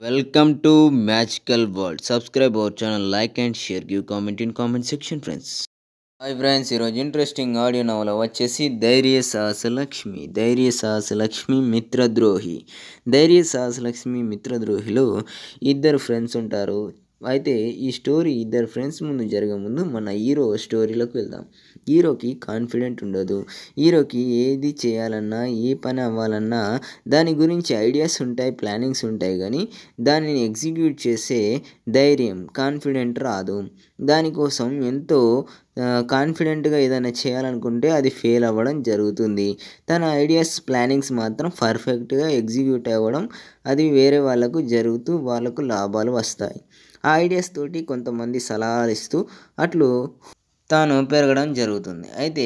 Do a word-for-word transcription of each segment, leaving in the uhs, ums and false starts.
Welcome to Magical World. Subscribe our channel, like and share. Give comment in comment section, friends. Hi friends, ఈరోజు interesting audio నవల వచ్చేసి ధైర్యసాహస లక్ష్మి. ధైర్యసాహస లక్ష్మి మిత్రద్రోహి. ధైర్యసాహస లక్ష్మి మిత్రద్రోహిలో ఇద్దరు friends ఉంటారు. అయితే ఈ స్టోరీ ఇద్దరు ఫ్రెండ్స్ ముందు జరగ ముందు మన హీరో స్టోరీలోకి వెళ్దాం. హీరోకి కాన్ఫిడెంట్ ఉండదు. హీరోకి ఏది చేయాలన్నా, ఏ పని అవ్వాలన్నా దాని గురించి ఐడియాస్ ఉంటాయి, ప్లానింగ్స్ ఉంటాయి, కానీ దానిని ఎగ్జిక్యూట్ చేసే ధైర్యం, కాన్ఫిడెంట్ రాదు. దానికోసం ఎంతో కాన్ఫిడెంట్గా ఏదైనా చేయాలనుకుంటే అది ఫెయిల్ అవ్వడం జరుగుతుంది. తన ఐడియాస్, ప్లానింగ్స్ మాత్రం పర్ఫెక్ట్గా ఎగ్జిక్యూట్ అవ్వడం, అది వేరే వాళ్ళకు జరుగుతూ వాళ్ళకు లాభాలు వస్తాయి. ఆ ఐడియాస్ తోటి కొంతమంది సలహాలు ఇస్తూ అట్లు తాను పెరగడం జరుగుతుంది. అయితే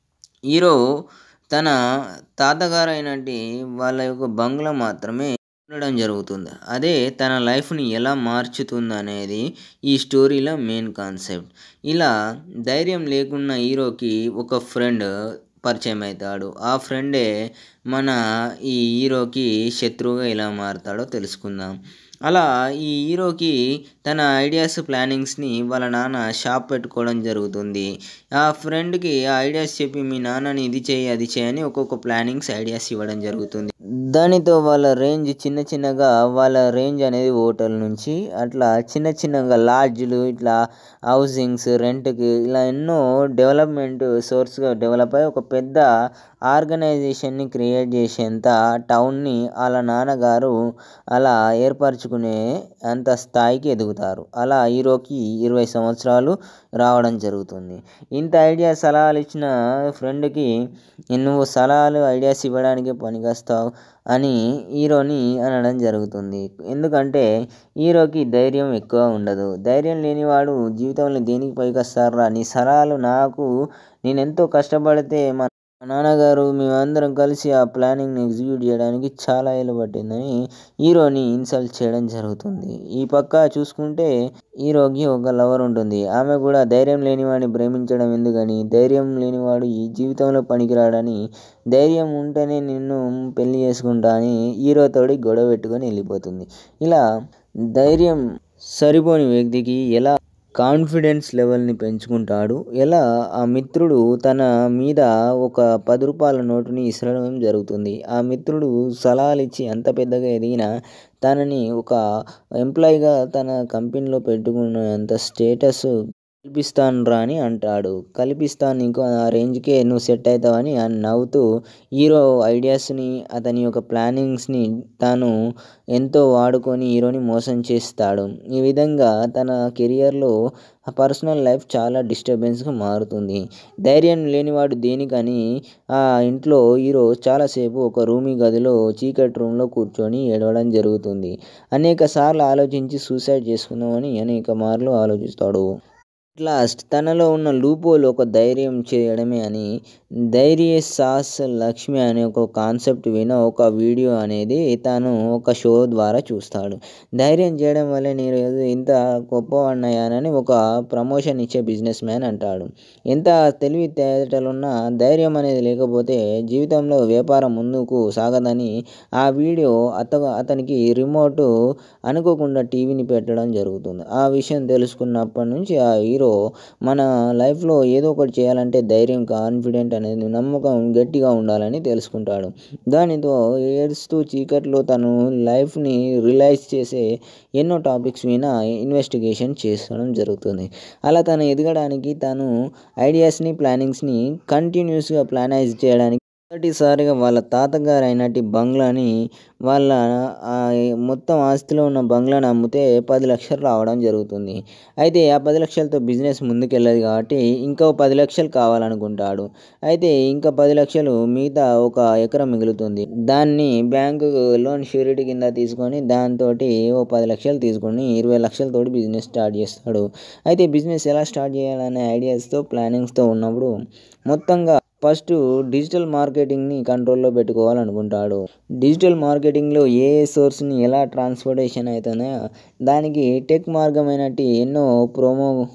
హీరో తన తాతగారు అయినటి వాళ్ళ యొక్క బంగ్లా మాత్రమే ఉండడం జరుగుతుంది. అదే తన లైఫ్ని ఎలా మార్చుతుంది అనేది ఈ స్టోరీలో మెయిన్ కాన్సెప్ట్. ఇలా ధైర్యం లేకున్న హీరోకి ఒక ఫ్రెండ్ పరిచయం అవుతాడు. ఆ ఫ్రెండే మన ఈ హీరోకి శత్రువుగా ఎలా మారుతాడో తెలుసుకుందాం. అలా ఈ హీరోకి తన ఐడియాస్, ప్లానింగ్స్ని వాళ్ళ నాన్న షాప్ పెట్టుకోవడం జరుగుతుంది. ఆ ఫ్రెండ్కి ఆ ఐడియాస్ చెప్పి మీ నాన్నని ఇది చేయి, అది చేయని ఒక్కొక్క ప్లానింగ్స్, ఐడియాస్ ఇవ్వడం జరుగుతుంది. దానితో వాళ్ళ రేంజ్ చిన్న చిన్నగా వాళ్ళ రేంజ్ అనేది హోటల్ నుంచి అట్లా చిన్న చిన్నగా లాడ్జ్లు, ఇట్లా హౌసింగ్స్, రెంట్కి ఇలా ఎన్నో డెవలప్మెంట్ సోర్స్గా డెవలప్ అయ్యి ఒక పెద్ద ఆర్గనైజేషన్ని క్రియేట్ చేసేంత టౌన్ని వాళ్ళ నాన్నగారు అలా ఏర్పరచుకునే అంత స్థాయికి ఎదుగుతారు. అలా హీరోకి ఇరవై సంవత్సరాలు రావడం జరుగుతుంది. ఇంత ఐడియా సలహాలు ఇచ్చిన ఫ్రెండ్కి నువ్వు సలహాలు, ఐడియాస్ ఇవ్వడానికి పనికొస్తావు అని హీరోని అనడం జరుగుతుంది. ఎందుకంటే హీరోకి ధైర్యం ఎక్కువ ఉండదు. ధైర్యం లేనివాడు జీవితంలో దేనికి పైకొస్తారా, నీ సలహాలు నాకు, నేను ఎంతో కష్టపడితే మా నాన్నగారు మేమందరం కలిసి ఆ ప్లానింగ్ని ఎగ్జిక్యూట్ చేయడానికి చాలా ఏళ్ళు పట్టిందని హీరోని ఇన్సల్ట్ చేయడం జరుగుతుంది. ఈ పక్క చూసుకుంటే హీరోకి ఒక లవర్ ఉంటుంది. ఆమె కూడా ధైర్యం లేనివాడిని ప్రేమించడం ఎందుకని, ధైర్యం లేనివాడు ఈ జీవితంలో పనికిరాడని, ధైర్యం ఉంటేనే నిన్ను పెళ్లి చేసుకుంటా అని హీరోతోడి గొడవ పెట్టుకొని వెళ్ళిపోతుంది. ఇలా ధైర్యం సరిపోని వ్యక్తికి ఎలా కాన్ఫిడెన్స్ లెవెల్ని పెంచుకుంటాడు, ఎలా ఆ మిత్రుడు తన మీద ఒక పది రూపాయల నోటుని ఇసరడం జరుగుతుంది. ఆ మిత్రుడు సలహాలు ఇచ్చి అంత పెద్దగా ఎదిగిన తనని ఒక ఎంప్లాయీగా తన కంపెనీలో పెట్టుకున్నంత స్టేటస్ కల్పిస్తాను రా అని అంటాడు. కల్పిస్తాను, నీకు ఆ రేంజ్కే నువ్వు సెట్ అవుతావని అని నవ్వుతూ హీరో ఐడియాస్ని, అతని యొక్క ప్లానింగ్స్ని తాను ఎంతో వాడుకొని హీరోని మోసం చేస్తాడు. ఈ విధంగా తన కెరియర్లో ఆ పర్సనల్ లైఫ్ చాలా డిస్టర్బెన్స్గా మారుతుంది. ధైర్యం లేనివాడు దేనికని ఆ ఇంట్లో హీరో చాలాసేపు ఒక రూమీ గదిలో చీకటి రూమ్లో కూర్చొని ఏడవడం జరుగుతుంది. అనేక సార్లు ఆలోచించి సూసైడ్ చేసుకుందామని అనేక మార్లు ఆలోచిస్తాడు. లాస్ట్ తనలో ఉన్న లూపోల్ ఒక ధైర్యం చేయడమే అని ధైర్యసాహస లక్ష్మి అనే ఒక కాన్సెప్ట్ విన ఒక వీడియో అనేది తాను ఒక షో ద్వారా చూస్తాడు. ధైర్యం చేయడం వల్ల నేను ఇంత గొప్పవాడినయ్యానని ఒక ప్రమోషన్ ఇచ్చే బిజినెస్ మ్యాన్ అంటాడు. ఎంత తెలివితేటలున్నా ధైర్యం అనేది లేకపోతే జీవితంలో వ్యాపారం ముందుకు సాగదని ఆ వీడియో అత అతనికి రిమోట్ అనుకోకుండా టీవీని పెట్టడం జరుగుతుంది. ఆ విషయం తెలుసుకున్నప్పటి నుంచి ఆ హీరో మన లైఫ్లో ఏదో ఒకటి చేయాలంటే ధైర్యం, కాన్ఫిడెంట్ అనేది, నమ్మకం గట్టిగా ఉండాలని తెలుసుకుంటాడు. దానితో ఏడుస్తూ చీకట్లో తను లైఫ్ని రియలైజ్ చేసే ఎన్నో టాపిక్స్ మీద ఇన్వెస్టిగేషన్ చేయడం జరుగుతుంది. అలా తను ఎదగడానికి తను ఐడియాస్ని, ప్లానింగ్స్ని కంటిన్యూస్గా ప్లానైజ్ చేయడానికి మొదటిసారిగా వాళ్ళ తాతగారు అయినట్టు బంగ్లాని, వాళ్ళ మొత్తం ఆస్తిలో ఉన్న బంగ్లాని అమ్మితే పది లక్షలు రావడం జరుగుతుంది. అయితే ఆ పది లక్షలతో బిజినెస్ ముందుకెళ్ళదు కాబట్టి ఇంకో పది లక్షలు కావాలనుకుంటాడు. అయితే ఇంకా పది లక్షలు మిగతా ఒక ఎకరం మిగులుతుంది. దాన్ని బ్యాంకు లోన్ షూరిటీ కింద తీసుకొని దాంతో ఓ పది లక్షలు తీసుకొని ఇరవై లక్షలతోటి బిజినెస్ స్టార్ట్ చేస్తాడు. అయితే బిజినెస్ ఎలా స్టార్ట్ చేయాలనే ఐడియాస్తో, ప్లానింగ్స్తో ఉన్నప్పుడు మొత్తంగా ఫస్ట్ డిజిటల్ మార్కెటింగ్ని కంట్రోల్లో పెట్టుకోవాలనుకుంటాడు. డిజిటల్ మార్కెటింగ్లో ఏ ఏ సోర్స్ని ఎలా ట్రాన్స్పోర్టేషన్ అవుతుందో దానికి టెక్ మార్గమైనట్టు ఎన్నో ప్రోమో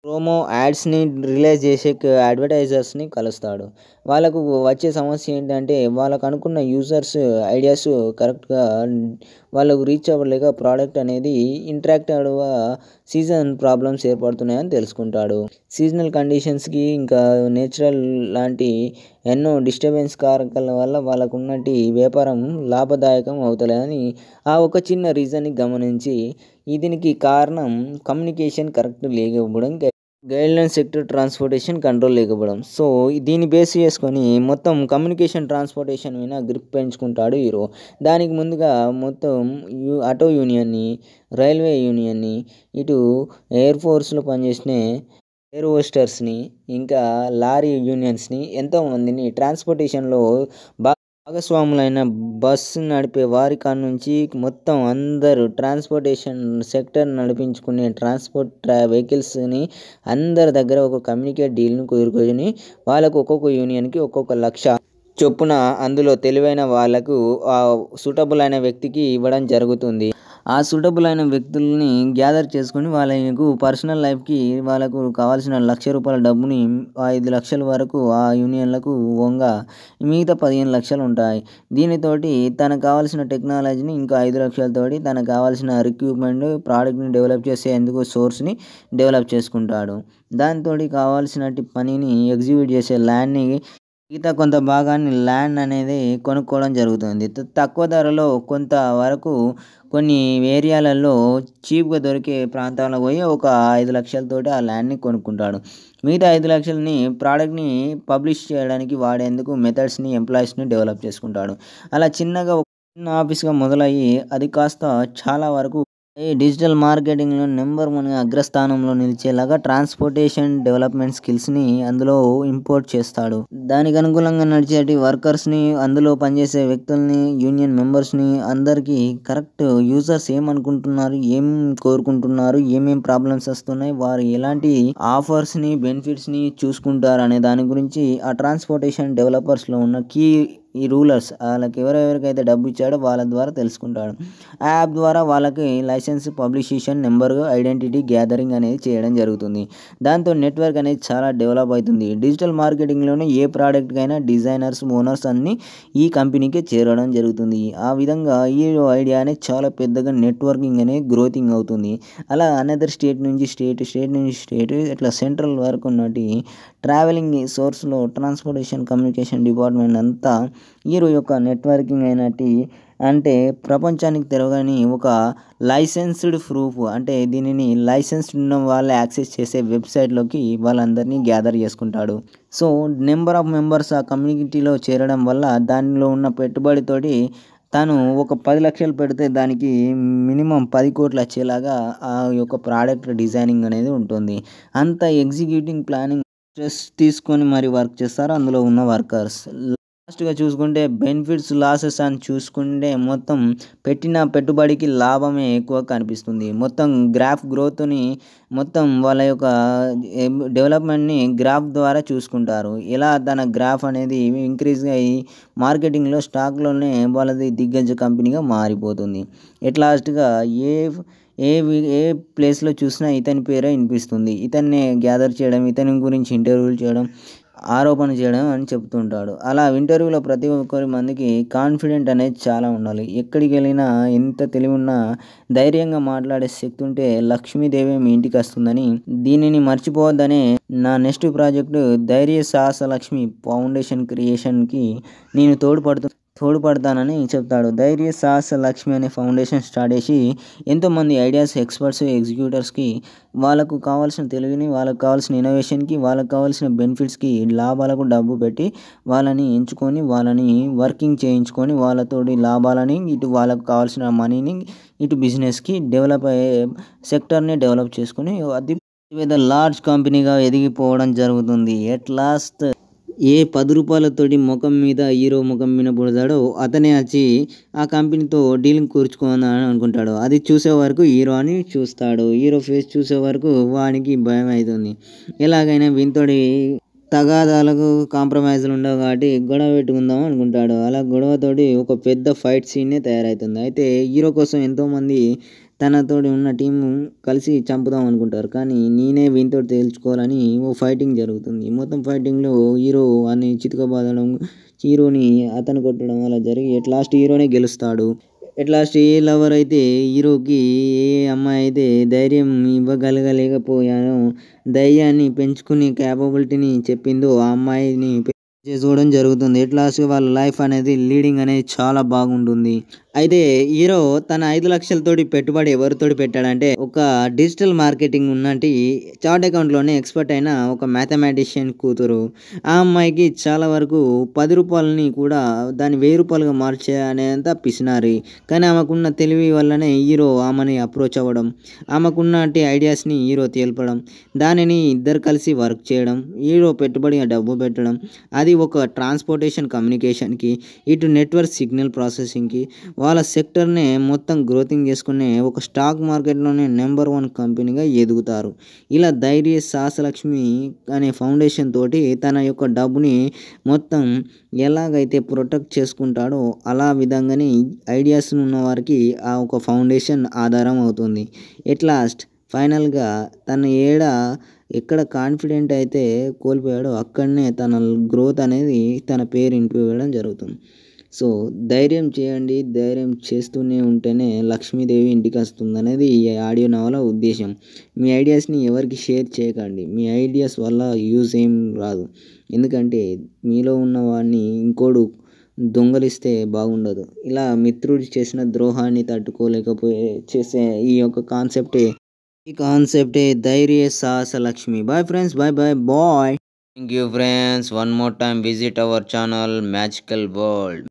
ప్రోమో యాడ్స్‌ని రిలీజ్ చేసే క అడ్వర్టైజర్స్‌ని కలుస్తాడు. వాళ్ళకు వచ్చే సమస్య ఏంటంటే వాళ్ళకు అనుకున్న యూజర్స్ ఐడియాస్ కరెక్ట్‌గా వాళ్ళకు రీచ్ అవ్వలేక ప్రోడక్ట్ అనేది ఇంటరాక్టివ్‌గా సీజన్ ప్రాబ్లమ్స్ ఏర్పడుతున్నాయని తెలుసుకుంటాడు. సీజనల్ కండిషన్స్‌కి ఇంకా నేచురల్ లాంటి ఎన్నో డిస్టర్బెన్స్ కారకాల వల్ల వాళ్ళకున్నటి వ్యాపారం లాభదాయకం అవుతలేదని ఆ ఒక చిన్న రీజన్‌ని గమనించి ఈ దీనికి కారణం కమ్యూనికేషన్ కరెక్ట్ లేకపోవడం, గై గైడ్‌లైన్ సెక్టర్ ట్రాన్స్‌పోర్టేషన్ కంట్రోల్ లేకపోవడం. సో, దీన్ని బేస్ చేసుకొని మొత్తం కమ్యూనికేషన్ ట్రాన్స్‌పోర్టేషన్ మీద గ్రిప్ పెంచుకుంటాడు హీరో. దానికి ముందుగా మొత్తం యు ఆటో యూనియన్‌ని, రైల్వే యూనియన్‌ని, ఇటు ఎయిర్ ఫోర్స్‌లో పనిచేసిన ఎయిర్ హోస్టర్స్‌ని, ఇంకా లారీ యూనియన్స్‌ని ఎంతోమందిని ట్రాన్స్‌పోర్టేషన్‌లో భా భాగస్వాములైన బస్సు నడిపే వారి కాడ్నుంచి మొత్తం అందరూ ట్రాన్స్‌పోర్టేషన్ సెక్టర్ నడిపించుకునే ట్రాన్స్‌పోర్ట్ ట్రా వెహికల్స్‌ని అందరి దగ్గర ఒక కమ్యూనికేట్ డీల్‌ని కుదుర్కొని వాళ్ళకు ఒక్కొక్క యూనియన్‌కి ఒక్కొక్క లక్ష చొప్పున అందులో తెలివైన వాళ్ళకు ఆహ్, సూటబుల్ అయిన వ్యక్తికి ఇవ్వడం జరుగుతుంది. ఆ సూటబుల్ అయిన వ్యక్తుల్ని గ్యాదర్ చేసుకొని వాళ్ళకు పర్సనల్ లైఫ్‌కి వాళ్ళకు కావాల్సిన ఒక లక్ష రూపాయల డబ్బుని ఐదు లక్షల వరకు ఆ యూనియన్‌లకు పోంగా మిగతా పదిహేను లక్షలు ఉంటాయి. దీనితోటి తనకు కావాల్సిన టెక్నాలజీని ఇంకా ఐదు లక్షలతోటి తనకు కావాల్సిన రిక్రూట్‌మెంట్ ప్రోడక్ట్‌ని డెవలప్ చేసేందుకు సోర్స్‌ని డెవలప్ చేసుకుంటాడు. దాంతోటి కావాల్సినటి పనిని ఎగ్జిక్యూట్ చేసే ల్యాండ్‌ని మిగతా కొంత భాగాన్ని ల్యాండ్ అనేది కొనుక్కోవడం జరుగుతుంది. త తక్కువ ధరలో కొంత వరకు కొన్ని ఏరియాలలో చీప్‌గా దొరికే ప్రాంతాలకు పోయి ఒక ఐదు లక్షలతోటి ఆ ల్యాండ్‌ని కొనుక్కుంటాడు. మిగతా ఐదు లక్షలని ప్రోడక్ట్‌ని పబ్లిష్ చేయడానికి వాడేందుకు మెథడ్స్‌ని, ఎంప్లాయీస్‌ని డెవలప్ చేసుకుంటాడు. అలా చిన్నగా ఒక చిన్న ఆఫీస్‌గా మొదలయ్యి అది కాస్త చాలా వరకు ఈ డిజిటల్ మార్కెటింగ్‌లో నంబర్ వన్‌గా అగ్రస్థానంలో నిలిచేలాగా ట్రాన్స్‌పోర్టేషన్ డెవలప్‌మెంట్ స్కిల్స్‌ని అందులో ఇంపోర్ట్ చేస్తాడు. దానికి అనుకూలంగా నడిచేటి వర్కర్స్‌ని, అందులో పనిచేసే వ్యక్తుల్ని, యూనియన్ మెంబర్స్‌ని అందరికీ కరెక్ట్ యూజర్స్ ఏమనుకుంటున్నారు, ఏం కోరుకుంటున్నారు, ఏమేం ప్రాబ్లమ్స్ వస్తున్నాయి, వారు ఎలాంటి ఆఫర్స్‌ని, బెనిఫిట్స్‌ని చూసుకుంటారనే దాని గురించి ఆ ట్రాన్స్‌పోర్టేషన్ డెవలపర్స్‌లో ఉన్న కీ ఈ రూలర్స్ ఆళ్ళకి ఎవరెవరికైతే డబ్బు ఇచ్చాడో వాళ్ళ ద్వారా తెలుసుకుంటాడు. ఆ యాప్ ద్వారా వాళ్ళకి లైసెన్స్, పబ్లిషేషన్, నంబర్, ఐడెంటిటీ గ్యాదరింగ్ అనేది చేయడం జరుగుతుంది. దాంతో నెట్వర్క్ అనేది చాలా డెవలప్ అవుతుంది. డిజిటల్ మార్కెటింగ్‌లోనే ఏ ప్రోడక్ట్‌కైనా డిజైనర్స్, ఓనర్స్ అన్నీ ఈ కంపెనీకే చేరడం జరుగుతుంది. ఆ విధంగా హీరో ఐడియా అనేది చాలా పెద్దగా నెట్వర్కింగ్ అనేది గ్రోతింగ్ అవుతుంది. అలా అనదర్ స్టేట్ నుంచి స్టేట్, స్టేట్ నుంచి స్టేట్ ఇట్లా సెంట్రల్ వరకు ఉన్నటి ట్రావెలింగ్ సోర్స్‌లో ట్రాన్స్‌పోర్టేషన్ కమ్యూనికేషన్ డిపార్ట్‌మెంట్ అంతా హీరో యొక్క నెట్వర్కింగ్ అయినటి అంటే ప్రపంచానికి తెలవని ఒక లైసెన్స్డ్ ప్రూఫ్ అంటే దీనిని లైసెన్స్డ్ ఉన్న వాళ్ళే యాక్సెస్ చేసే వెబ్‌సైట్‌లోకి వాళ్ళందరినీ గ్యాదర్ చేసుకుంటాడు. సో, నంబర్ ఆఫ్ మెంబర్స్ ఆ కమ్యూనిటీలో చేరడం వల్ల దానిలో ఉన్న పెట్టుబడితోటి తను ఒక పది లక్షలు పెడితే దానికి మినిమమ్ పది కోట్లు వచ్చేలాగా ఆ యొక్క ప్రోడక్ట్ డిజైనింగ్ అనేది ఉంటుంది. అంత ఎగ్జిక్యూటింగ్ ప్లానింగ్ స్ట్రెస్ తీసుకొని మరి వర్క్ చేస్తారు అందులో ఉన్న వర్కర్స్. లాస్ట్‌గా చూసుకుంటే బెనిఫిట్స్, లాసెస్ అని చూసుకుంటే మొత్తం పెట్టిన పెట్టుబడికి లాభమే ఎక్కువ కనిపిస్తుంది. మొత్తం గ్రాఫ్ గ్రోత్‌ని మొత్తం వాళ్ళ యొక్క ఎం డెవలప్‌మెంట్‌ని గ్రాఫ్ ద్వారా చూసుకుంటారు. ఎలా తన గ్రాఫ్ అనేది ఇంక్రీజ్ అయ్యి మార్కెటింగ్‌లో స్టాక్‌లోనే వాళ్ళది దిగ్గజ కంపెనీగా మారిపోతుంది. ఎట్ లాస్ట్‌గా ఏ ఏ వి ఏ ప్లేస్‌లో చూసినా ఇతని పేరే వినిపిస్తుంది. ఇతన్నే గ్యాదర్ చేయడం, ఇతని గురించి ఇంటర్వ్యూలు చేయడం, ఆరోపణ చేయడం అని చెప్తుంటాడు. అలా ఇంటర్వ్యూలో ప్రతి ఒక్కరి మందికి కాన్ఫిడెంట్ అనేది చాలా ఉండాలి. ఎక్కడికెళ్ళినా ఎంత తెలివున్నా ధైర్యంగా మాట్లాడే శక్తి ఉంటే లక్ష్మీదేవి మీ ఇంటికొస్తుందని, దీనిని మర్చిపోవద్దనే నా నెక్స్ట్ ప్రాజెక్టు ధైర్య సాహస లక్ష్మి ఫౌండేషన్ క్రియేషన్‌కి నేను తోడ్పడుతు తోడ్పడతానని చెప్తాడు. ధైర్య సాహస లక్ష్మి అనే ఫౌండేషన్ స్టార్ట్ చేసి ఎంతోమంది ఐడియాస్, ఎక్స్‌పర్ట్స్, ఎగ్జిక్యూటర్స్‌కి వాళ్ళకు కావాల్సిన తెలివిని, వాళ్ళకి కావాల్సిన ఇన్నోవేషన్‌కి, వాళ్ళకి కావాల్సిన బెనిఫిట్స్‌కి, లాభాలకు డబ్బు పెట్టి వాళ్ళని ఎంచుకొని, వాళ్ళని వర్కింగ్ చేయించుకొని, వాళ్ళతోటి లాభాలని, ఇటు వాళ్ళకు కావాల్సిన మనీని, ఇటు బిజినెస్‌కి డెవలప్ అయ్యే సెక్టార్‌ని డెవలప్ చేసుకొని అది పెద్ద లార్జ్ కంపెనీగా ఎదిగిపోవడం జరుగుతుంది. ఎట్ లాస్ట్ ఏ పది రూపాయలతోటి మొఖం మీద హీరో మొఖం మీద పొడతాడో అతనే వచ్చి ఆ కంపెనీతో డీలింగ్ కూర్చుకుందామని అనుకుంటాడు. అది చూసే వరకు హీరో అని చూస్తాడు. హీరో ఫేస్ చూసే వరకు వానికి భయం అవుతుంది. ఎలాగైనా వీనితోటి తగాదాలకు కాంప్రమైజ్లు ఉండవు కాబట్టి గొడవ పెట్టుకుందాం అనుకుంటాడు. అలా గొడవతోటి ఒక పెద్ద ఫైట్ సీనే తయారవుతుంది. అయితే హీరో కోసం ఎంతోమంది తనతోటి ఉన్న టీము కలిసి చంపుదాం అనుకుంటారు. కానీ నేనే వీనితోటి తేల్చుకోవాలని ఓ ఫైటింగ్ జరుగుతుంది. మొత్తం ఫైటింగ్‌లో హీరో వాడిని చితకబాదడం, హీరోని అతను కొట్టడం అలా జరిగి ఎట్ లాస్ట్ హీరోనే గెలుస్తాడు. ఎట్ లాస్ట్ ఏ లవర్ అయితే హీరోకి ఏ అమ్మాయి అయితే ధైర్యం ఇవ్వగలగలేకపోయానో, ధైర్యాన్ని పెంచుకునే కేపబిలిటీని చెప్పిందో ఆ అమ్మాయిని పెళ్లి చేసుకోవడం జరుగుతుంది. ఎట్ లాస్ట్‌గా వాళ్ళ లైఫ్ అనేది లీడింగ్ అనేది చాలా బాగుంటుంది. అయితే హీరో తన ఐదు లక్షల తోటి పెట్టుబడి ఎవరితోటి పెట్టాడంటే ఒక డిజిటల్ మార్కెటింగ్ ఉన్నటి చార్ట్ అకౌంట్‌లోనే ఎక్స్‌పర్ట్ అయిన ఒక మ్యాథమెటిషియన్ కూతురు. ఆ అమ్మాయికి చాలా వరకు పది రూపాయలని కూడా దాన్ని వెయ్యి రూపాయలుగా మార్చే అనేంత పిసినారి. కానీ ఆమెకున్న తెలివి వల్లనే హీరో ఆమెని అప్రోచ్ అవ్వడం, ఆమెకున్నటి ఐడియాస్‌ని హీరో తెలపడం, దానిని ఇద్దరు కలిసి వర్క్ చేయడం, హీరో పెట్టుబడిగా డబ్బు పెట్టడం, అది ఒక ట్రాన్స్‌పోర్టేషన్ కమ్యూనికేషన్‌కి, ఇటు నెట్వర్క్ సిగ్నల్ ప్రాసెసింగ్‌కి, వాళ్ళ సెక్టర్‌నే మొత్తం గ్రోతింగ్ చేసుకునే ఒక స్టాక్ మార్కెట్‌లోనే నెంబర్ వన్ కంపెనీగా ఎదుగుతారు. ఇలా ధైర్య సాహసలక్ష్మి అనే ఫౌండేషన్ తోటి తన యొక్క డబ్బుని మొత్తం ఎలాగైతే ప్రొటెక్ట్ చేసుకుంటాడో అలా విధంగానే ఐడియాస్ ఉన్న వారికి ఆ ఒక ఫౌండేషన్ ఆధారం అవుతుంది. ఎట్ లాస్ట్ ఫైనల్‌గా తన ఏడ ఎక్కడ కాన్ఫిడెంట్ అయితే కోల్పోయాడో అక్కడనే తన గ్రోత్ అనేది తన పేరు ఇంపివేయడం జరుగుతుంది. సో, ధైర్యం చేయండి. ధైర్యం చేస్తూనే ఉంటేనే లక్ష్మీదేవి ఇంటికొస్తుందనేది ఈ ఆడియో నవల ఉద్దేశ్యం. మీ ఐడియాస్‌ని ఎవరికీ షేర్ చేయకండి. మీ ఐడియాస్ వల్ల యూజ్ ఏం రాదు. ఎందుకంటే మీలో ఉన్న వాడిని ఇంకోడు దొంగిలిస్తే బాగుండదు. ఇలా మిత్రుడు చేసిన ద్రోహాన్ని తట్టుకోలేకపోయే చేసే ఈ యొక్క కాన్సెప్టే ఈ కాన్సెప్టే Dhairya Sahasa Lakshmi. Bye friends. Bye bye. Bye. Thank you friends. One more time visit our channel magical world.